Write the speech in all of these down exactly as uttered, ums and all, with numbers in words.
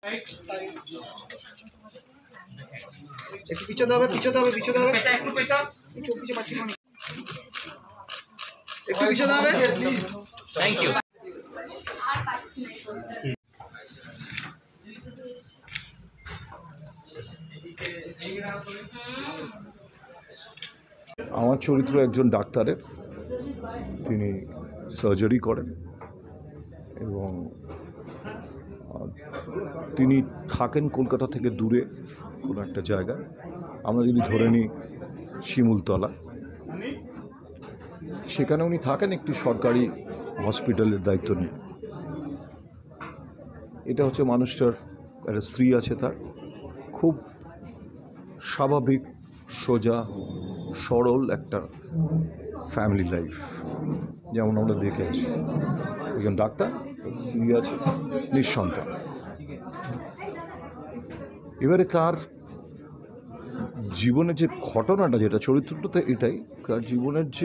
একটু পিছনে হবে পিছনে হবে পিছনে হবে একটু পেছা একটু পিছনে পাচ্ছি না একটু পিছনে হবে প্লিজ থ্যাংক ইউ আর পাচ্ছি না আমার চরিত্র একজন ডাক্তারের, তিনি সার্জারি করেন এবং তিনি থাকেন কলকাতা থেকে দূরে কোনো একটা জায়গায়। আমরা যদি ধরে নিই শিমুলতলা, সেখানে উনি থাকেন একটি সরকারি হসপিটালের দায়িত্ব নিয়ে। এটা হচ্ছে মানুষটার একটা স্ত্রী আছে, তার খুব স্বাভাবিক সোজা সরল একটা ফ্যামিলি লাইফ, যেমন আমরা দেখে আছি। একজন ডাক্তার, স্ত্রী আছে, নিঃসন্তান। এবারে তার জীবনের যে ঘটনাটা, যেটা চরিত্রটা এটাই, তার জীবনের যে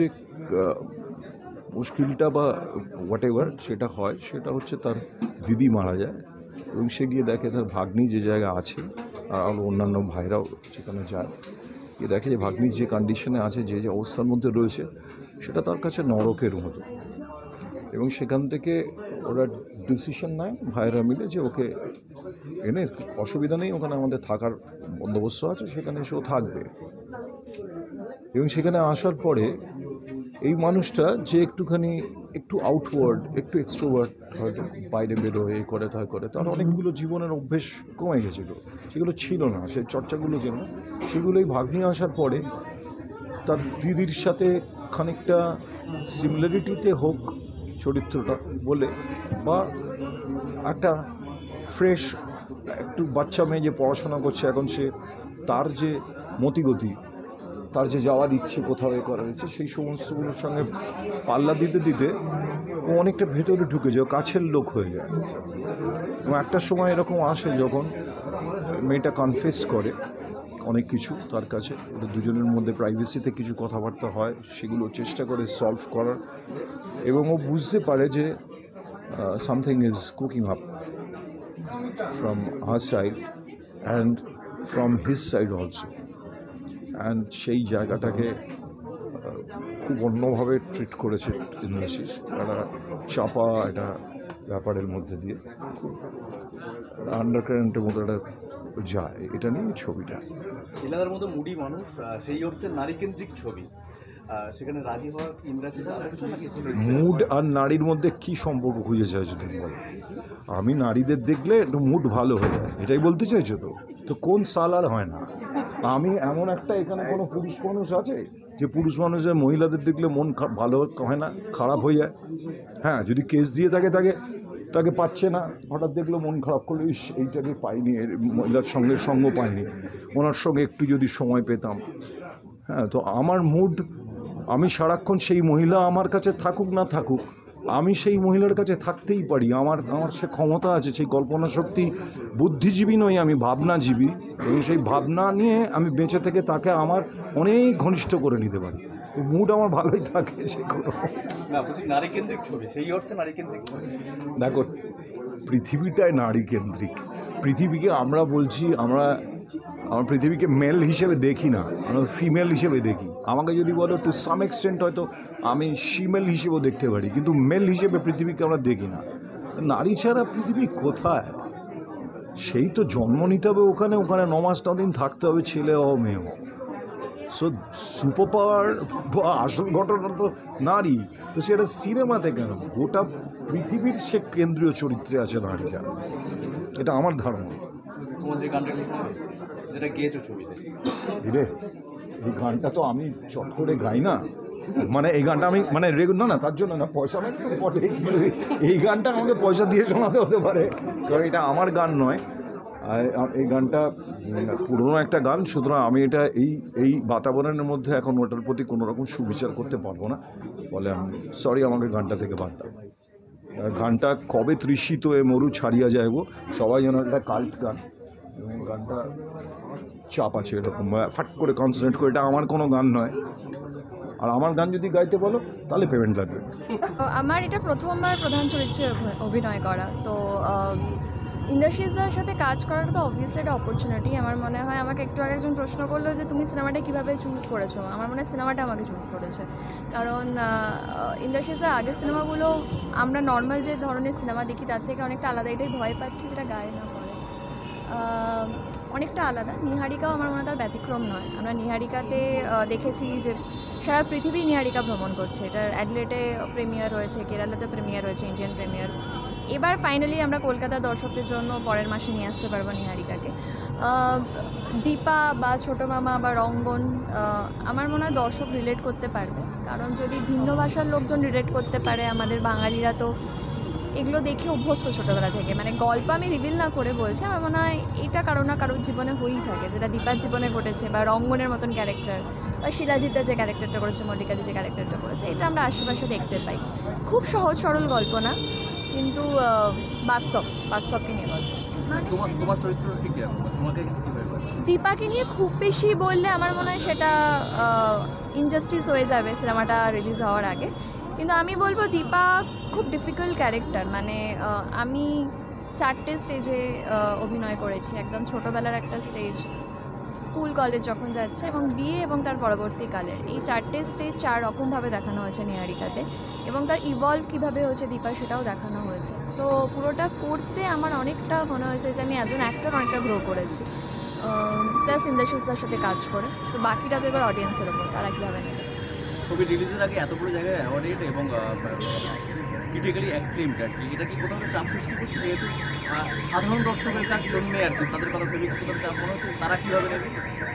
মুশকিলটা বা হোয়াট এভার সেটা হয়, সেটা হচ্ছে তার দিদি মারা যায় এবং সে গিয়ে দেখে তার ভাগ্নি যে জায়গা আছে, আর অন্যান্য ভাইরাও সেখানে যায়, গিয়ে দেখে যে ভাগ্নি যে কন্ডিশনে আছে, যে যে অবস্থার মধ্যে রয়েছে, সেটা তার কাছে নরকের মতো। এবং সেখান থেকে ওরা ডিসিশন নেয় ভাইয়েরা মিলে যে ওকে এনে, অসুবিধা নেই, ওখানে আমাদের থাকার বন্দোবস্ত আছে, সেখানে এসেও থাকবে। এবং সেখানে আসার পরে এই মানুষটা যে একটুখানি একটু আউটওয়ার্ড, একটু এক্সট্রোভার্ট, হয়তো বাইরে বেরোয়, এই করে তাই করে, তার অনেকগুলো জীবনের অভ্যেস কমে গেছিলো, সেগুলো ছিল না, সেই চর্চাগুলো ছিল না, সেগুলোই ভাগ্নি আসার পরে তার দিদির সাথে খানিকটা সিমিলারিটিতে হোক চরিত্রটা বলে, বা একটা ফ্রেশ একটু বাচ্চা মেয়ে যে পড়াশোনা করছে এখন, সে তার যে মতিগতি, তার যে যাওয়ার ইচ্ছে, কোথাও এ করার ইচ্ছে, সেই সমস্তগুলোর সঙ্গে পাল্লা দিতে দিতে ও অনেকটা ভেতরে ঢুকে যায়, কাছের লোক হয়ে যায়। এবং একটা সময় এরকম আসে যখন মেয়েটা কনফেস করে অনেক কিছু তার কাছে, ওদের দুজনের মধ্যে প্রাইভেসিতে কিছু কথাবার্তা হয়, সেগুলো চেষ্টা করে সলভ করার, এবং ও বুঝতে পারে যে something is cooking up from her side and from his side also. And সেই জায়গাটাকে খুব অন্যভাবে ট্রিট করেছে ইন্দ্রাশিস, একটা চাপা একটা ব্যাপারের মধ্যে দিয়ে, আন্ডারকারেন্টের মতো একটা যায়। এটা নিয়ে ছবিটা এলাকার মতো মুডি মানুষ, সেই অর্থে নারীকেন্দ্রিক ছবি, সেখানে রাজি হওয়া ইন্দ্রাশিস। মুড আর নারীর মধ্যে কি সম্পর্ক খুঁজে চাইছো তুমি বলো? আমি নারীদের দেখলে একটু মুড ভালো হয়ে যায়, এটাই বলতে চাইছো তো? তো কোন সাল আর হয় না? আমি এমন একটা, এখানে কোনো পুরুষ মানুষ আছে যে পুরুষ মানুষের মহিলাদের দেখলে মন ভালো হয় না, খারাপ হয়ে যায়? হ্যাঁ, যদি কেস দিয়ে থাকে তাকে তাকে পাচ্ছে না, হঠাৎ দেখলো মন খারাপ করলো, ইস এইটাকে পাইনি, মহিলার সঙ্গে সঙ্গ পাইনি, ওনার সঙ্গে একটু যদি সময় পেতাম। হ্যাঁ, তো আমার মুড, আমি সারাক্ষণ সেই মহিলা আমার কাছে থাকুক না থাকুক, আমি সেই মহিলার কাছে থাকতেই পারি। আমার আমার সে ক্ষমতা আছে, সেই কল্পনা শক্তি। বুদ্ধিজীবী নই আমি, ভাবনাজীবী, এবং সেই ভাবনা নিয়ে আমি বেঁচে থেকে তাকে আমার অনেক ঘনিষ্ঠ করে নিতে পারি। তো মুড আমার ভালোই থাকে। সে কোনো নারীকেন্দ্রিক ছবি, সেই অর্থে নারীকেন্দ্রিক। দেখো, পৃথিবীটাই নারীকেন্দ্রিক। পৃথিবীকে আমরা বলছি, আমরা আমার পৃথিবীকে মেল হিসেবে দেখি না, আমরা ফিমেল হিসেবে দেখি। আমাকে যদি বলো টু সাম এক্সটেন্ট হয়তো আমি শিমেল হিসেবেও দেখতে পারি, কিন্তু মেল হিসেবে পৃথিবীকে আমরা দেখি না। নারী ছাড়া পৃথিবী কোথায়? সেই তো জন্ম নিতে হবে ওখানে, ওখানে ন মাস ন দিন থাকতে হবে, ছেলে হোক মেয়ে হোক। সো সুপার পাওয়ার বা আসল ঘটনা তো নারী। তো সেটা সিনেমাতে কেন, গোটা পৃথিবীর সে কেন্দ্রীয় চরিত্রে আছে নারীরা, এটা আমার ধারণা। যেটা গেয়েছো ছবিতে, রে এই গানটা তো আমি চট করে গাই না, মানে এই গানটা আমি মানে রেগুলার না না তার জন্য না, পয়সা নেই তো পটে, এই গানটা আমাকে পয়সা দিয়ে শোনাতে হতে পারে, কারণ এটা আমার গান নয়। এই গানটা পুরনো একটা গান, সুতরাং আমি এটা এই এই বাতাবরণের মধ্যে এখন ওটার প্রতি কোনো রকম সুবিচার করতে পারবো না, ফলে আমি সরি, আমাকে গানটা থেকে বাদ দাও। গানটা কবে তৃষিত এ মরু ছাড়িয়া যাইব, সবাই যেন একটা কাল্ট গান, এবং গানটা চাপ আছে এরকম, ফাট করে কনসেন্ট্রেট করে, এটা আমার কোনো গান নয়। আর আমার গান যদি গাইতে বলো তাহলে পেমেন্ট লাগবে। আমার এটা প্রথমবার প্রধান চরিত্রে অভিনয় করা, তো ইন্দ্রাশিসদার সাথে কাজ করাটা তো অবভিয়াসলি একটা অপরচুনিটি। আমার মনে হয় আমাকে একটু আগে একজন প্রশ্ন করলো যে তুমি সিনেমাটা কীভাবে চুজ করেছো, আমার মনে হয় সিনেমাটা আমাকে চুজ করেছে। কারণ ইন্দ্রাশিসদার আগের সিনেমাগুলো আমরা নর্মাল যে ধরনের সিনেমা দেখি তার থেকে অনেকটা আলাদা, এটাই ভয় পাচ্ছি যেটা গায়ে না পড়ে, অনেকটা আলাদা। নিহারিকাও আমার মনে হয় তার ব্যতিক্রম নয়। আমরা নিহারিকাতে দেখেছি যে সারা পৃথিবী নিহারিকা ভ্রমণ করছে, এটার অ্যাডলেটে প্রিমিয়ার হয়েছে, কেরালাতে প্রিমিয়ার হয়েছে, ইন্ডিয়ান প্রিমিয়ার। এবার ফাইনালি আমরা কলকাতার দর্শকদের জন্য পরের মাসে নিয়ে আসতে পারবো নিহারিকাকে। দীপা বা ছোটো মামা বা রঙ্গন আমার মনে হয় দর্শক রিলেট করতে পারবে, কারণ যদি ভিন্ন ভাষার লোকজন রিলেট করতে পারে, আমাদের বাঙালিরা তো এগুলো দেখে অভ্যস্ত ছোটোবেলা থেকে। মানে গল্প আমি রিভিল না করে বলছি, আমার মনে হয় এটা কারো না কারোর জীবনে হয়েই থাকে, যেটা দীপার জীবনে ঘটেছে, বা রঙ্গনের মতন ক্যারেক্টার, বা শিলাজিতে যে ক্যারেক্টারটা করেছে, মল্লিকাদি যে ক্যারেক্টারটা করেছে, এটা আমরা আশেপাশে দেখতে পাই। খুব সহজ সরল গল্প না, কিন্তু বাস্তব, বাস্তবকে নিয়ে গল্প। দীপাকে নিয়ে খুব বেশি বললে আমার মনে হয় সেটা ইনজাস্টিস হয়ে যাবে সিনেমাটা রিলিজ হওয়ার আগে। কিন্তু আমি বলবো দীপা খুব ডিফিকাল্ট ক্যারেক্টার। মানে আমি চারটে স্টেজে অভিনয় করেছি, একদম ছোটোবেলার একটা স্টেজ, স্কুল কলেজ যখন যাচ্ছে, এবং বিয়ে, এবং তার পরবর্তীকালের এই চারটে স্টেজ চার রকমভাবে দেখানো হয়েছে নিহারিকাতে, এবং তার ইভলভ কীভাবে হয়েছে দীপা সেটাও দেখানো হয়েছে। তো পুরোটা করতে আমার অনেকটা মনে হয়েছে যে আমি অ্যাজ অ্যান অ্যাক্টর অনেকটা গ্রো করেছি, প্লাস ইন্দ্রাশিসদার সাথে কাজ করে। তো বাকিটা তো এবার অডিয়েন্সের ওপর, তারা কীভাবে নেবে। ছবি রিলিজের আগে এত বড় জায়গায় অ্যাওয়ার্ডেড এবং ক্রিটিক্যালি অ্যাক্লেমড আর কি, এটা কি কোথাও চাপ সৃষ্টি করছে, যেহেতু সাধারণ দর্শকের কাছ জন্য আর কি, তাদের কথা ভেবে কোথাও চাপ মনে হচ্ছে, তারা কীভাবে নেবে?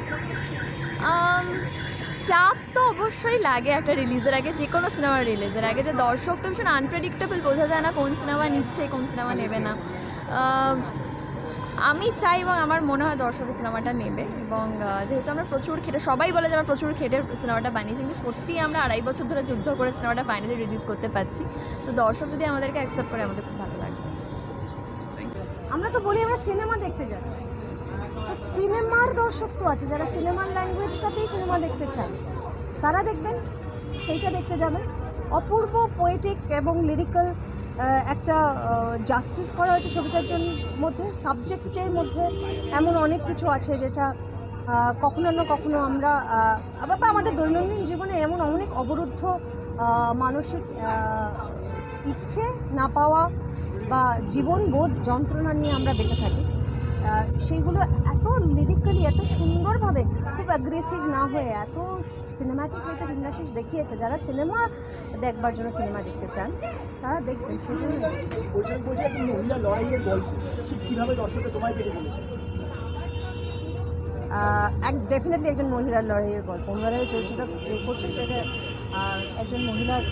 চাপ তো অবশ্যই লাগে একটা রিলিজের আগে, যে কোনো সিনেমার রিলিজের আগে, যে দর্শক তো ভীষণ আনপ্রেডিক্টেবল, বোঝা যায় না কোন সিনেমা নিচ্ছে কোন সিনেমা নেবে না। আমি চাই এবং আমার মনে হয় দর্শকের সিনেমাটা নেবে, এবং যেহেতু আমরা প্রচুর খেটে, সবাই বলে যে আমরা প্রচুর খেটে সিনেমাটা বানিয়েছি, কিন্তু সত্যিই আমরা আড়াই বছর ধরে যুদ্ধ করে সিনেমাটা ফাইনালি রিলিজ করতে পারছি। তো দর্শক যদি আমাদেরকে অ্যাকসেপ্ট করে আমাদের খুব ভালো লাগবে। আমরা তো বলি আমরা সিনেমা দেখতে যাচ্ছি, তো সিনেমার দর্শক তো আছে যারা সিনেমার ল্যাঙ্গুয়েজটাতেই সিনেমা দেখতে চায়, তারা দেখবেন, সেইটা দেখতে যাবেন। অপূর্ব পোয়েটিক এবং লিরিক্যাল একটা জাস্টিস করা হয়েছে ছবিটার জন্য মধ্যে। সাবজেক্টের মধ্যে এমন অনেক কিছু আছে যেটা কখনো না কখনো আমরা আবার আমাদের দৈনন্দিন জীবনে এমন অনেক অবরুদ্ধ মানসিক ইচ্ছে না পাওয়া বা জীবনবোধ যন্ত্রণা নিয়ে আমরা বেঁচে থাকি, সেইগুলো এত লিরিক্যালি এত সুন্দরভাবে, খুব অ্যাগ্রেসিভ না হয়ে এত সিনেম্যাটিক একটা ইন্ডাস্ট্রি দেখিয়েছে। যারা সিনেমা দেখবার জন্য সিনেমা দেখতে চান তারা দেখবেন। সেই জন্য মহিলা লড়াইয়ের গল্প ঠিক কীভাবে দর্শককে তোমায় পেতে চলেছে? এক ডেফিনেটলি একজন মহিলার লড়াইয়ের গল্প। অনুরাধা যে চরিত্রটা প্লে করছে সেটা একজন মহিলার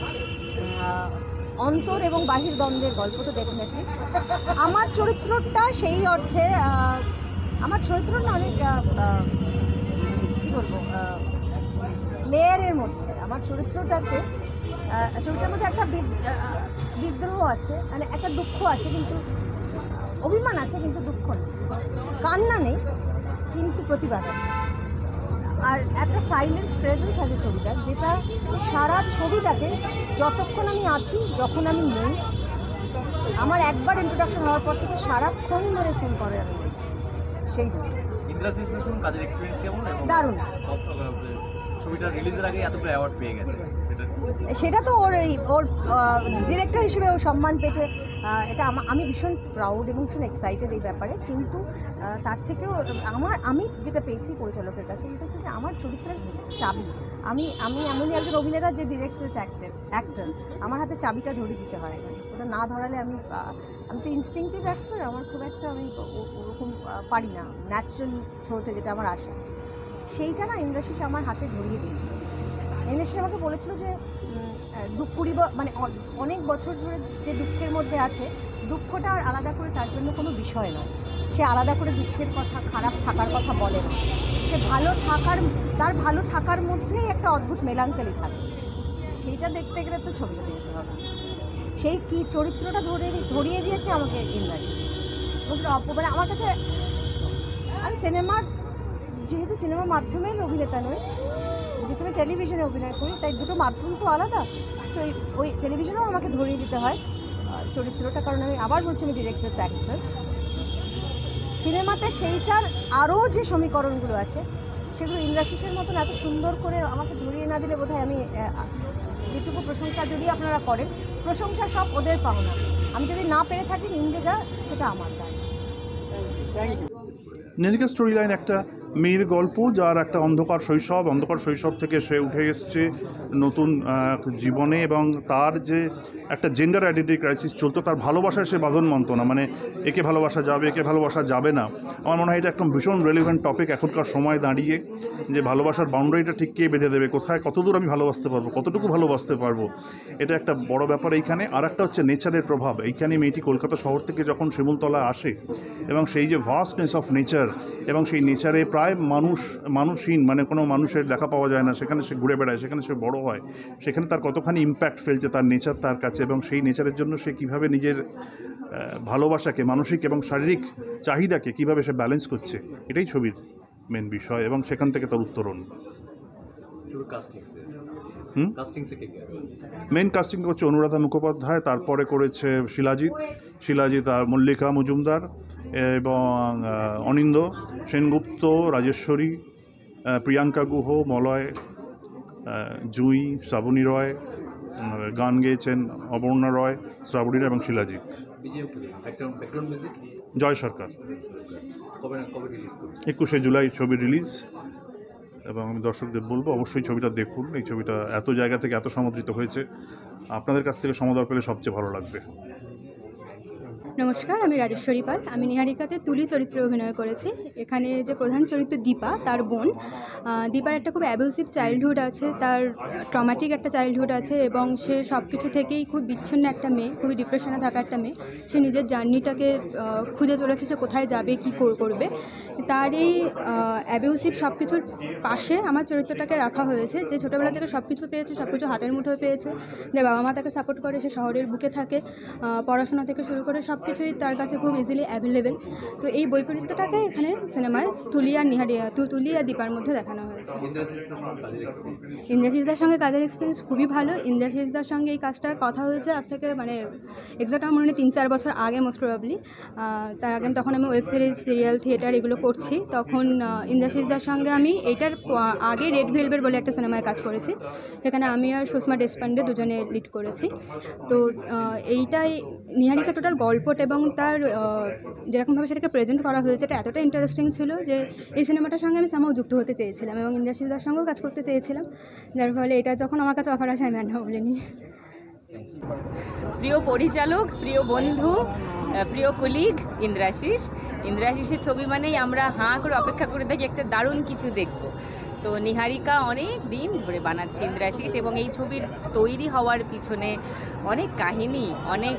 অন্তর এবং বাহির দ্বন্দ্বের গল্প, তো ডেফিনেটলি আমার চরিত্রটা সেই অর্থে, আমার চরিত্রটা অনেক কী বলবো লেয়ারের মধ্যে। আমার চরিত্রটাতে চরিত্রের মধ্যে একটা বিদ্রোহ আছে, মানে একটা দুঃখ আছে, কিন্তু অভিমান আছে, কিন্তু দুঃখ নেই, কান্না নেই, কিন্তু প্রতিবাদ আছে, আর একটা সাইলেন্স প্রেজেন্স আছে ছবিটার, যেটা সারা ছবিটাকে যতক্ষণ আমি আছি, যখন আমি নেই, আমার একবার ইন্ট্রোডাকশন হওয়ার পর থেকে সারাক্ষণ ধরে ফিল করে আমি সেই জন্য। ইন্দ্রাসিস কাজের এক্সপিরিয়েন্স কেমন? দারুণ। ছবিটা রিলিজের আগে এতগুলো অ্যাওয়ার্ড পেয়ে গেছে, সেটা তো ওর ওর ডিরেক্টর হিসেবে ও সম্মান পেয়েছে, এটা আমি ভীষণ প্রাউড এবং ভীষণ এক্সাইটেড এই ব্যাপারে। কিন্তু তার থেকেও আমার আমি যেটা পেয়েছি পরিচালকের কাছে, সেটা হচ্ছে যে আমার চরিত্রের চাবি, আমি আমি এমনই একজন অভিনেতা যে ডিরেক্টরস অ্যাক্টর অ্যাক্টর আমার হাতে চাবিটা ধরে দিতে হয়, ওটা না ধরালে আমি আমি তো ইনস্টিংক্টিভ অ্যাক্টর, আমার খুব একটা আমি ওরকম পারি না, ন্যাচারাল থ্রোতে যেটা আমার আসে, সেইটা না ইন্দ্রাশিস আমার হাতে ধরিয়ে দিয়েছিল। ইন্দ্রাশিস আমাকে বলেছিল যে দুঃখ কুড়ি মানে অনেক বছর ধরে যে দুঃখের মধ্যে আছে, দুঃখটা আর আলাদা করে তার জন্য কোনো বিষয় নয়, সে আলাদা করে দুঃখের কথা, খারাপ থাকার কথা বলে না, সে ভালো থাকার, তার ভালো থাকার মধ্যেই একটা অদ্ভুত মেলাঙ্কালি থাকে, সেইটা দেখতে গেলে তো ছবিটা দেখতে হবে। সেই কি চরিত্রটা ধরে ধরিয়ে দিয়েছে আমাকে ইন্দ্রাশিস। মানে আমার কাছে, আমি সিনেমার যেহেতু সিনেমার মাধ্যমেই অভিনেতা নই, যেহেতু আমি টেলিভিশনে অভিনয় করি, তাই দুটো মাধ্যম তো আলাদা, তো ওই টেলিভিশনেও আমাকে ধরিয়ে দিতে হয় চরিত্রটা, কারণ আমি আবার বলছি আমি ডিরেক্টরস অ্যাক্টর, সিনেমাতে সেইটার আরও যে সমীকরণগুলো আছে সেগুলো ইন্দ্রাশিসের মতন এত সুন্দর করে আমাকে ধরিয়ে না দিলে বোধহয় আমি যেটুকু প্রশংসা যদি আপনারা করেন, প্রশংসা সব ওদের পাওনা। আমি যদি না পেরে থাকি নিন্দে যা, সেটা আমার দায়। নিহারিকা স্টোরি লাইন একটা মেয়ের গল্প, যার একটা অন্ধকার শৈশব, অন্ধকার শৈশব থেকে সে উঠে এসছে নতুন জীবনে, এবং তার যে একটা জেন্ডার আইডেন্টিটি ক্রাইসিস চলতো, তার ভালোবাসায় সে বাঁধন মানত না, মানে একে ভালোবাসা যাবে একে ভালোবাসা যাবে না। আমার মনে হয় এটা একটা ভীষণ রেলিভেন্ট টপিক এখনকার সময় দাঁড়িয়ে, যে ভালোবাসার বাউন্ডারিটা ঠিক কে বেঁধে দেবে, কোথায় কতদূর আমি ভালোবাসতে পারবো, কতটুকু ভালোবাসতে পারবো, এটা একটা বড় ব্যাপার এইখানে। আর একটা হচ্ছে নেচারের প্রভাব। এইখানে মেয়েটি কলকাতা শহর থেকে যখন শিমুলতলা আসে, এবং সেই যে ভাস্টনেস অফ নেচার, এবং সেই নেচারে প্রায় মানুষ মানুষহীন, মানে কোনো মানুষের দেখা পাওয়া যায় না, সেখানে সে ঘুরে বেড়ায়, সেখানে সে বড় হয়, সেখানে তার কতখানি ইম্প্যাক্ট ফেলছে তার নেচার তার কাছে, এবং সেই নেচারের জন্য সে কীভাবে নিজের ভালোবাসাকে, মানসিক এবং শারীরিক চাহিদাকে কীভাবে সে ব্যালেন্স করছে, এটাই ছবির মেন বিষয়, এবং সেখান থেকে তার উত্তরণ। হুম মেন কাস্টিং করছে অনুরাধা মুখোপাধ্যায়, তারপরে করেছে শিলাজিৎ শিলাজিৎ আর মল্লিকা মজুমদার, এবং অনিন্দ, সেনগুপ্ত, রাজেশ্বরী, প্রিয়াঙ্কা গুহ, মলয়, জুই, শ্রাবণী রয়, গান গেয়েছেন অবর্ণা রয়, শ্রাবণী এবং শিলাজিৎ। জয় সরকার। একুশে জুলাই ছবি রিলিজ, এবং আমি দর্শকদের বলবো অবশ্যই ছবিটা দেখুন। এই ছবিটা এত জায়গা থেকে এত সমাদৃত হয়েছে, আপনাদের কাছ থেকে সমাদর পেলে সবচেয়ে ভালো লাগবে। নমস্কার, আমি রাজেশ্বরী পাল। আমি নিহারিকাতে তুলি চরিত্রে অভিনয় করেছি। এখানে যে প্রধান চরিত্র দীপা, তার বোন। দীপার একটা খুব অ্যাবিউসিভ চাইল্ডহুড আছে, তার ট্রমাটিক একটা চাইল্ডহুড আছে, এবং সে সব কিছু থেকেই খুব বিচ্ছিন্ন একটা মেয়ে, খুবই ডিপ্রেশনে থাকা একটা মেয়ে। সে নিজের জার্নিটাকে খুঁজে চলেছে, সে কোথায় যাবে, কী করবে। তার এই অ্যাবিউসিভ সব কিছুর পাশে আমার চরিত্রটাকে রাখা হয়েছে, যে ছোটোবেলা থেকে সব কিছু পেয়েছে, সব কিছু হাতের মুঠোয় পেয়েছে, যে বাবা মা তাকে সাপোর্ট করে, সে শহরের বুকে থাকে, পড়াশোনা থেকে শুরু করে সব কিছুই তার কাছে খুব ইজিলি অ্যাভেলেবেল। তো এই বৈপরীত্যটাকে এখানে সিনেমায় তুলি আর নিহারিয়া তুলি আর দীপার মধ্যে দেখানো হয়েছে। ইন্দ্রাশিসদার সঙ্গে কাজের এক্সপিরিয়েন্স খুবই ভালো। ইন্দ্রাশিসদার সঙ্গে এই কাজটার কথা হয়েছে আজ থেকে মানে এক্সাক্ট আমার মনে হয় তিন চার বছর আগে, মোস্ট প্রবাবলি। তার আগে তখন আমি ওয়েব সিরিজ, সিরিয়াল, থিয়েটার এগুলো করছি, তখন ইন্দ্রাশিসদার সঙ্গে আমি এইটার আগে রেড ভেলভেট বলে একটা সিনেমায় কাজ করেছি, সেখানে আমি আর সুষমা দেশপান্ডে দুজনে লিড করেছি। তো এইটাই নিহারিকা টোটাল গল্পটা এবং তার যেরকমভাবে সেটাকে প্রেজেন্ট করা হয়েছে, এটা এতটা ইন্টারেস্টিং ছিল যে এই সিনেমাটার সঙ্গে আমি সামাও যুক্ত হতে চেয়েছিলাম, এবং ইন্দ্রাশিসদার সঙ্গেও কাজ করতে চেয়েছিলাম, যার ফলে এটা যখন আমার কাছে অফার আসে আমি আর না বলিনি। প্রিয় পরিচালক, প্রিয় বন্ধু, প্রিয় কলিগ ইন্দ্রাশিস। ইন্দ্রাশিসের ছবি মানেই আমরা হাঁ করে অপেক্ষা করে থাকি একটা দারুণ কিছু দেখব। তো নিহারিকা অনেক দিন ধরে বানাচ্ছে ইন্দ্রাশিস, এবং এই ছবির তৈরি হওয়ার পিছনে অনেক কাহিনী, অনেক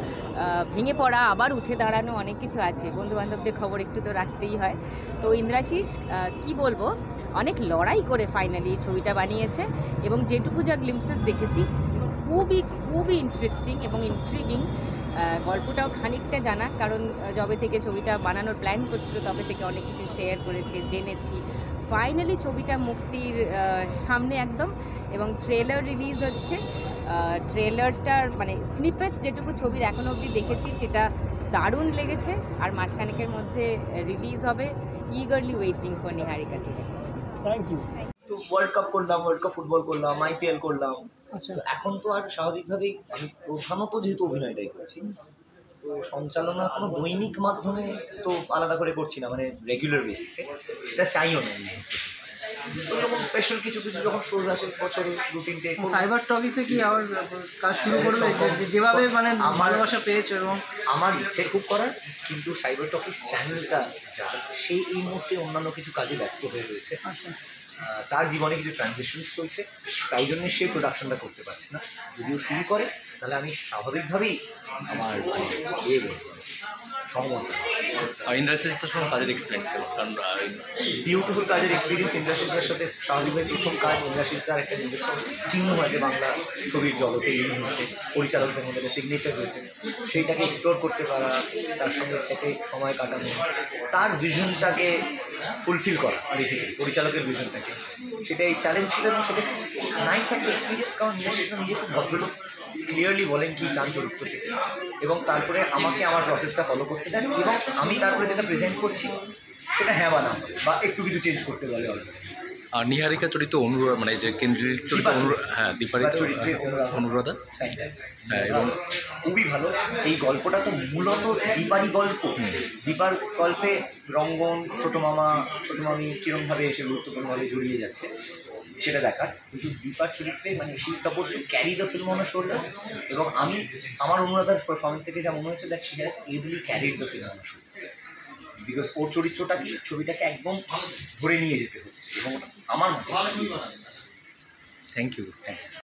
ভেঙে পড়া, আবার উঠে দাঁড়ানো অনেক কিছু আছে। বন্ধুবান্ধবদের খবর একটু তো রাখতেই হয়। তো ইন্দ্রাশিস কি বলবো, অনেক লড়াই করে ফাইনালি এই ছবিটা বানিয়েছে, এবং যেটুকু যা গ্লিমসেস দেখেছি খুবই খুবই ইন্টারেস্টিং এবং ইন্ট্রিগিং। গল্পটাও খানিকটা জানা, কারণ যবে থেকে ছবিটা বানানোর প্ল্যান করছিল তবে থেকে অনেক কিছু শেয়ার করেছে, জেনেছি। ফাইনালি ছবিটা মুক্তির সামনে একদম, এবং ট্রেলার রিলিজ হচ্ছে। ট্রেলারটার মানে স্নিপেটস যেটুকু ছবির এখনও অবধি দেখেছি সেটা দারুণ লেগেছে, আর মাসখানেকের মধ্যে রিলিজ হবে। Eagerly waiting for Niharika to release. Thank you. তো ওয়ার্ল্ড কাপ করলাম, ওয়ার্ল্ড কাপ ফুটবল করলাম, আইপিএল করলাম। আচ্ছা, এখন তো আর স্বাভাবিকভাবেই আমি প্রধানত যেহেতু অভিনয়টাই করছি, তো সঞ্চালনা কোনো দৈনিক মাধ্যমে তো আলাদা করে করছি না, মানে রেগুলার বেসিসে, এটা চাইও না। ওইরকম স্পেশাল কিছু কিছু যখন শোজ আসে বছরে দু তিনটে। সাইবার টকিসে কি আবার কাজ শুরু করবে, যেভাবে মানে ভালোবাসা পেয়েছে? এবং আমার ইচ্ছে খুব করার, কিন্তু সাইবার টকিস চ্যানেলটা যা, সেই এই মুহূর্তে অন্যান্য কিছু কাজে ব্যস্ত হয়ে রয়েছে। আচ্ছা, তার জীবনে কিছু ট্রানজিশনস চলছে, তাই জন্য সে প্রোডাকশনটা করতে পারছে না। যদিও শুরু করে তাহলে আমি স্বাভাবিকভাবেই আমার ইয়ে বলবো সহমত। আর ইন্দ্রাশিসের সঙ্গে কাজের এক্সপিরিয়েন্স কেমন? কারণ বিউটিফুল কাজের এক্সপিরিয়েন্স। ইন্দ্রাশিসের সাথে স্বাভাবিকভাবে প্রথম কাজ। ইন্দ্রাশিসদার একটা নিজস্ব চিহ্ন আছে বাংলা ছবির জগতে, এই মুহূর্তে পরিচালকদের মধ্যে একটা সিগনেচার রয়েছে, সেইটাকে এক্সপ্লোর করতে পারা, তার সঙ্গে সেটে সময় কাটানো, তার ভিশনটাকে ফুলফিল করা, বেসিক্যালি পরিচালকের ভিশনটাকে, সেটাই চ্যালেঞ্জ ছিল, এবং সেটা নাইস একটা এক্সপিরিয়েন্স। কারণ ইন্দ্রাশিসদা নিজে খুব ভদ্রলোক, ক্লিয়ারলি বলেন কী চান চরিত্র থেকে, এবং তারপরে আমাকে আমার প্রসেসটা ফলো করতে দেন, এবং আমি তারপরে যেটা প্রেজেন্ট করছি সেটা হ্যাঁ বা না বা একটু কিছু চেঞ্জ করতে বলে অল্প। আর নিহারিকা চরিত্র অনুরাধা, মানে যে কেন্দ্রীয় চরিত্র অনু- হ্যাঁ দীপারিত চরিত্রে অনুরাধা, হ্যাঁ এবং খুবই ভালো। এই গল্পটা তো মূলত দীপারই গল্প। দীপার গল্পে রঙ্গন, ছোট মামা, ছোট মামি কীরকমভাবে এসে গুরুত্বপূর্ণভাবে জড়িয়ে যাচ্ছে সেটা দেখার, কিন্তু দীপার চরিত্রে মানে she is supposed to carry the film on shoulders, এবং আমি আমার অনুরাধার পারফরমেন্স থেকে যা মনে হচ্ছে that she has ably carried the film on shoulders, because ওর চরিত্রটা কি ছবিটাকে একদম ধরে নিয়ে যেতে হচ্ছে, এবং আমার থ্যাংক ইউ। Thank you.